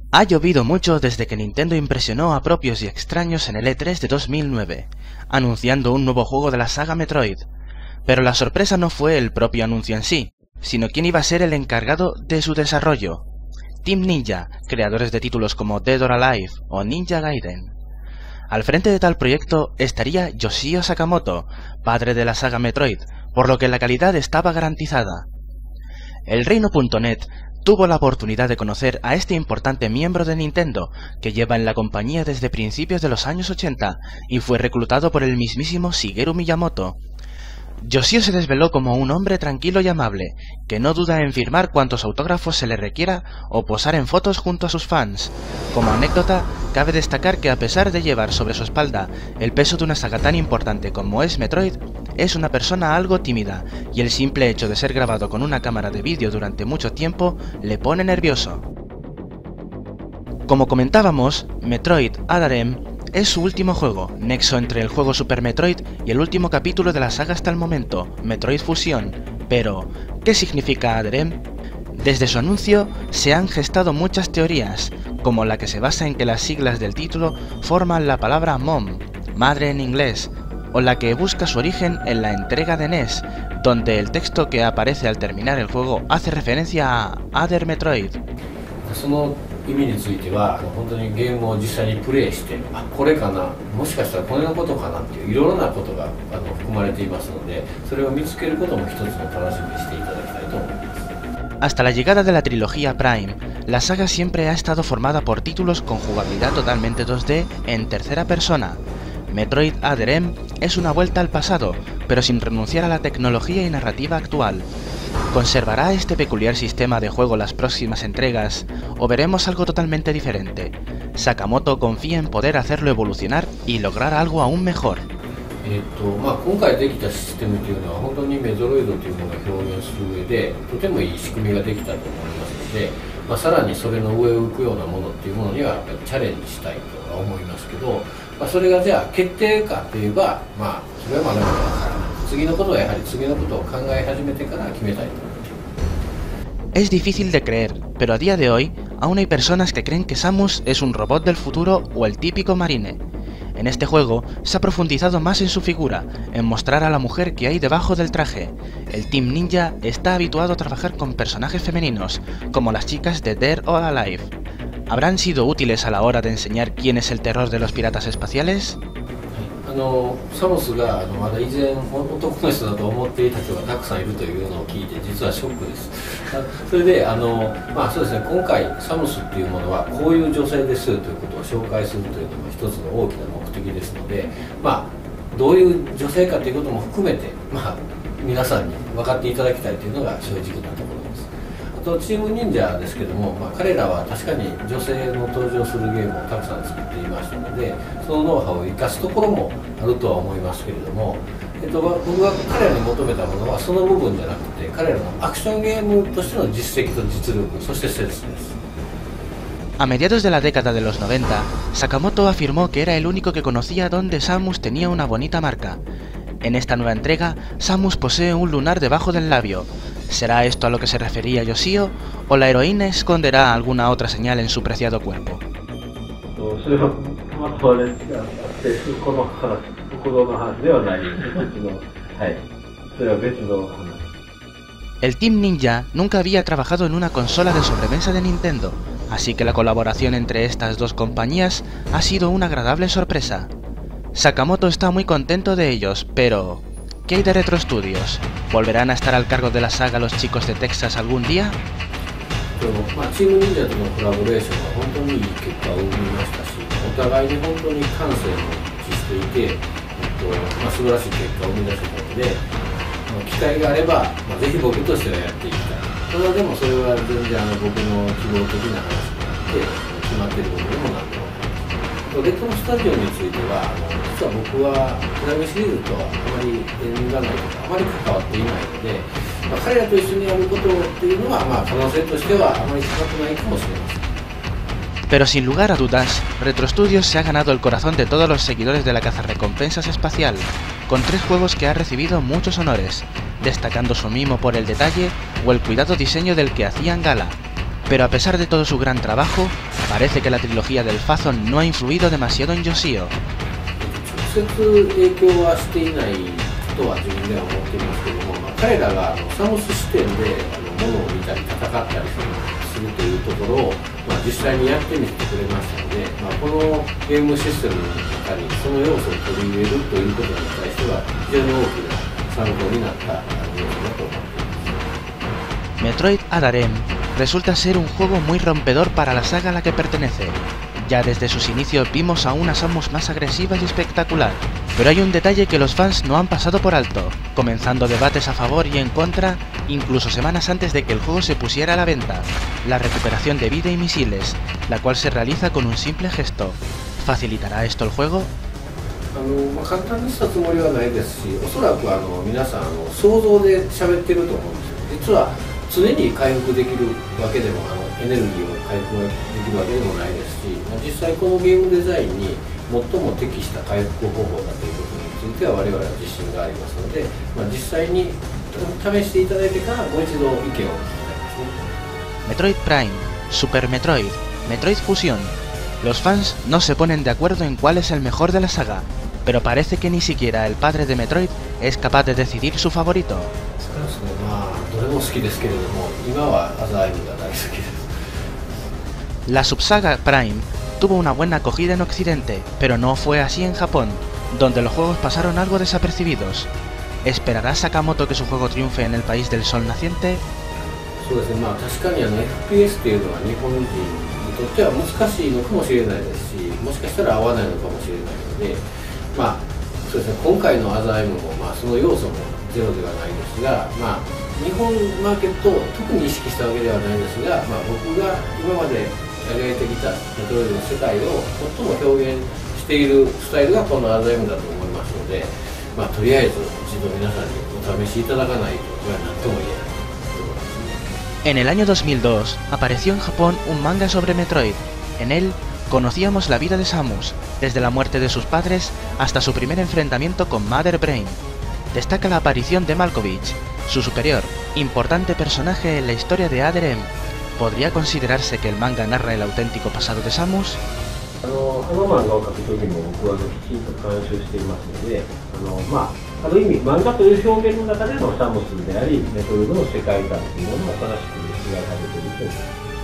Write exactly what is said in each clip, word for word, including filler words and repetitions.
Ha llovido mucho desde que Nintendo impresionó a propios y extraños en el E tres de dos mil nueve, anunciando un nuevo juego de la saga Metroid. Pero la sorpresa no fue el propio anuncio en sí, sino quién iba a ser el encargado de su desarrollo. Team Ninja, creadores de títulos como Dead or Alive o Ninja Gaiden. Al frente de tal proyecto estaría Yoshio Sakamoto, padre de la saga Metroid, por lo que la calidad estaba garantizada. El Reino punto net tuvo la oportunidad de conocer a este importante miembro de Nintendo, que lleva en la compañía desde principios de los años ochenta y fue reclutado por el mismísimo Shigeru Miyamoto. Yoshio se desveló como un hombre tranquilo y amable, que no duda en firmar cuantos autógrafos se le requiera o posar en fotos junto a sus fans. Como anécdota, cabe destacar que a pesar de llevar sobre su espalda el peso de una saga tan importante como es Metroid, es una persona algo tímida, y el simple hecho de ser grabado con una cámara de vídeo durante mucho tiempo le pone nervioso. Como comentábamos, Metroid Other M es su último juego, nexo entre el juego Super Metroid y el último capítulo de la saga hasta el momento, Metroid Fusion. Pero, ¿qué significa Other M? Desde su anuncio se han gestado muchas teorías, como la que se basa en que las siglas del título forman la palabra Mom, madre en inglés, o la que busca su origen en la entrega de N E S, donde el texto que aparece al terminar el juego hace referencia a Other Metroid. その意味については本当にゲームを実際にプレイして、あ、これかな、もしかしたらこれのことかなっていういろいろなことがあの含まれていますので、それを見つけることも一つの楽しみにしていただきたいと思います。 Hasta la llegada de la trilogía Prime, la saga siempre ha estado formada por títulos con jugabilidad totalmente dos D en tercera persona. Metroid Other M es una vuelta al pasado, pero sin renunciar a la tecnología y narrativa actual. ¿Conservará este peculiar sistema de juego las próximas entregas, o veremos algo totalmente diferente? Sakamoto confía en poder hacerlo evolucionar y lograr algo aún mejor. えっとまあ、今回できたシステムというのは本当にメゾロイドというものを表現する上でとてもいい仕組みができたと思いますので、まあ、さらにそれの上を行くようなものっていうものにはやっぱりチャレンジしたいとは思いますけど、まあ、それがじゃあ決定かといえば、まあ、それはまだまだわからない。次のことはやはり次のことを考え始めてから決めたいと思います。 Es difícil de creer, pero a día de hoy aún hay personas que creen que Samus es un robot del futuro o el típico marine. En este juego se ha profundizado más en su figura, en mostrar a la mujer que hay debajo del traje. El Team Ninja está habituado a trabajar con personajes femeninos, como las chicas de Dead or Alive. ¿Habrán sido útiles a la hora de enseñar quién es el terror de los piratas espaciales? あのサムスがあのまだ以前男の人だと思っていた人がたくさんいるというのを聞いて実はショックです。それであの、まあそうですね、今回サムスっていうものはこういう女性ですということを紹介するというのも一つの大きな目的ですので、まあどういう女性かということも含めて、まあ皆さんに分かっていただきたいというのが正直なところです。あとチーム忍者ですけども、まあ、彼らは確かに女性の登場するゲームをたくさん作っていましたので、そのノウハウを生かすところもあるとは思いますけれども、えっと、僕が彼らに求めたものはその部分じゃなくて、彼らのアクションゲームとしての実績と実力、そしてセンスです。 A mediados de la década de los noventa, Sakamoto afirmó que era el único que conocía dónde Samus tenía una bonita marca. En esta nueva entrega, Samus posee un lunar debajo del labio. ¿Será esto a lo que se refería Yoshio, o la heroína esconderá alguna otra señal en su preciado cuerpo? El Team Ninja nunca había trabajado en una consola de sobremesa de Nintendo, así que la colaboración entre estas dos compañías ha sido una agradable sorpresa. Sakamoto está muy contento de ellos, pero ¿qué hay de Retro Studios? ¿Volverán a estar al cargo de la saga los chicos de Texas algún día? まあ、チーム忍者とのコラボレーションは本当にいい結果を生みましたし、お互いに本当に感性も一致していて、えっとまあ、素晴らしい結果を生み出せたので、まあ、機会があれば、まあ、ぜひ僕としてはやっていきたい。ただでもそれは全然あの僕の希望的な話になって決まっていることでもなんともないです。レトロスタジオについては、あの実は僕はプライムシリーズとはあまり縁がないとか、あまり関わっていないので、まあ、彼らと一緒にやることっていうのは、まあ、可能性としてはあまり高くないかもしれません。 Pero sin lugar a dudas, Retro Studios se ha ganado el corazón de todos los seguidores de la cazarrecompensas espacial, con tres juegos que ha recibido muchos honores, destacando su mimo por el detalle o el cuidado diseño del que hacían gala. pero a pesar de todo su gran trabajo, parece que la trilogía del Fazon no ha influido demasiado en Yoshio. 直接影響はしていないとは自分では思っていますけども、まあ、彼らがあのサムス視点であのものを見たり戦ったりするというところを、まあ、実際にやってみてくれましたので、まあ、このゲームシステムの中にその要素を取り入れるということに対しては非常に大きな参考になった要素だと思っています。 Metroid Other M resulta ser un juego muy rompedor para la saga a la que pertenece. Ya desde sus inicios vimos a una Samus más agresiva y espectacular, pero hay un detalle que los fans no han pasado por alto, comenzando debates a favor y en contra, incluso semanas antes de que el juego se pusiera a la venta: la recuperación de vida y misiles, la cual se realiza con un simple gesto. ¿Facilitará esto el juego? あのまあ、簡単にしたつもりはないですし、おそらくあの皆さんあの想像で喋ってると思うんですよ。実は常に回復できるわけでもあのエネルギーを回復できるわけでもないですし、まあ、実際このゲームデザインに最も適した回復方法だということについては我々は自信がありますので、まあ、実際に試していただいてからもう一度意見を聞きたいですね。 Metroid Prime, Super Metroid, Metroid Fusion. Los fans no se ponen de acuerdo en cuál es el mejor de la saga, pero parece que ni siquiera el padre de Metroid es capaz de decidir su favorito. そうですね、まあどれも好きですけれども、今はアザーエムが大好きです。 La subsaga Prime tuvo una buena acogida en Occidente, pero no fue así en Japón, donde los juegos pasaron algo desapercibidos. ¿Esperará Sakamoto que su juego triunfe en el país del sol naciente? そうですね、まあ確かにあの エフピーエス っていうのは日本人にとっては難しいのかもしれないですし、もしかしたら合わないのかもしれないので、まあそうですね、今回のアザーエムもまあその要素もゼロではないですが、まあ日本マーケットを特に意識したわけではないですが、まあ、僕が今まで描いてきたメトロイドの世界を最も表現しているスタイルがこのアザーエムだと思いますので、まあ、とりあえず一度皆さんにお試しいただかないとこれは何とも言えない。 En el año dos mil dos apareció en Japón un manga sobre Metroid. En él conocíamos la vida de Samus, desde la muerte de sus padres hasta su primer enfrentamiento con Mother Brain. Destaca la aparición de Malkovich, su superior, importante personaje en la historia de Other M. ¿Podría considerarse que el manga narra el auténtico pasado de Samus? あのあの漫画を描く時も僕はきちんと監修していますので、あのまあある意味漫画という表現の中でのサムスであり、メトロイドの世界観というものを新しく描かれていると思います。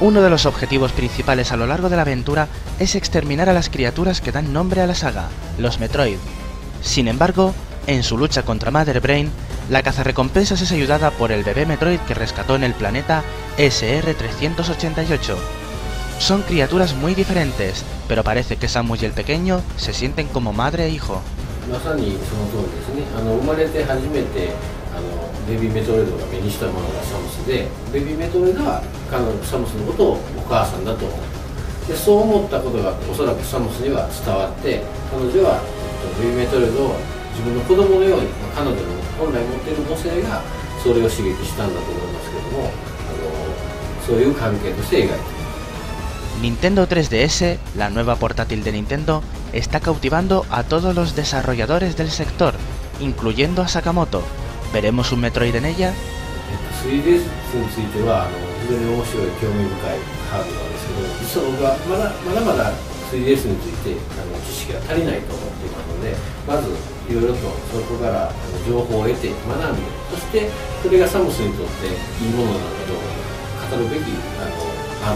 Uno de los objetivos principales a lo largo de la aventura es exterminar a las criaturas que dan nombre a la saga, los Metroid. Sin embargo, en su lucha contra Mother Brain, la cazarrecompensas es ayudada por el bebé Metroid que rescató en el planeta S R trescientos ochenta y ocho. Son criaturas muy diferentes, pero parece que Samus y el pequeño se sienten como madre e hijo. まさにその通りですね。あの生まれて初めてあのベビーメトロイドが目にしたものがサムスで、ベビーメトロイドは彼女サムスのことをお母さんだと思う。でそう思ったことがおそらくサムスには伝わって、彼女は、えっと、ベビーメトロイドを自分の子供のように、まあ、彼女の本来持っている母性がそれを刺激したんだと思いますけども、あのそういう関係として描いています。 Nintendo tres D S, la nueva portátil de Nintendo, está cautivando a todos los desarrolladores del sector, incluyendo a Sakamoto. ¿Veremos un Metroid en ella? スリーディーエス についてはあの非常に面白い興味深いハードなんですけど、実は僕はまだまだまだ スリーディーエス についてあの知識が足りないと思っていますので、まずいろいろとそこからあの情報を得て学んで、そしてそれがサムスにとっていいものなのかどうか語るべきあの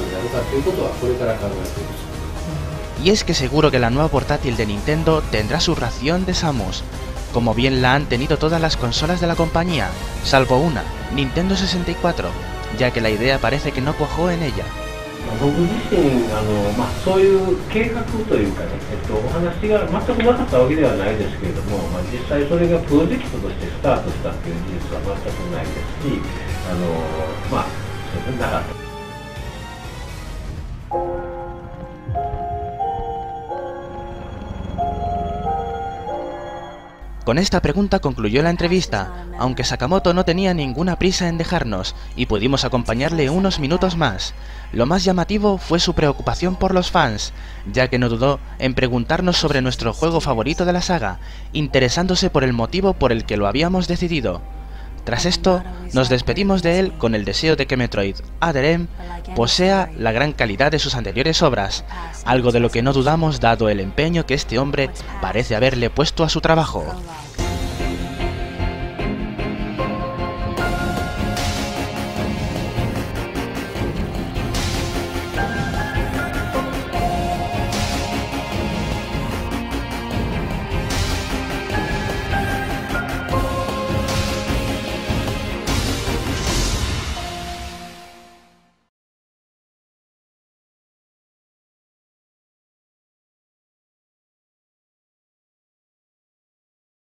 Y es que seguro que la nueva portátil de Nintendo tendrá su ración de Samus, como bien la han tenido todas las consolas de la compañía, salvo una, Nintendo sesenta y cuatro, ya que la idea parece que no cuajó en ella. 僕自身あの、まあ、そういう計画というかね、えっと、お話が全くなかったわけではないですけれども、まあ、実際それがプロジェクトとしてスタートしたっていう事実は全くないですし、あのまあそうなかった。 Con esta pregunta concluyó la entrevista, aunque Sakamoto no tenía ninguna prisa en dejarnos y pudimos acompañarle unos minutos más. Lo más llamativo fue su preocupación por los fans, ya que no dudó en preguntarnos sobre nuestro juego favorito de la saga, interesándose por el motivo por el que lo habíamos decidido. Tras esto, nos despedimos de él con el deseo de que Metroid Other M posea la gran calidad de sus anteriores obras, algo de lo que no dudamos dado el empeño que este hombre parece haberle puesto a su trabajo.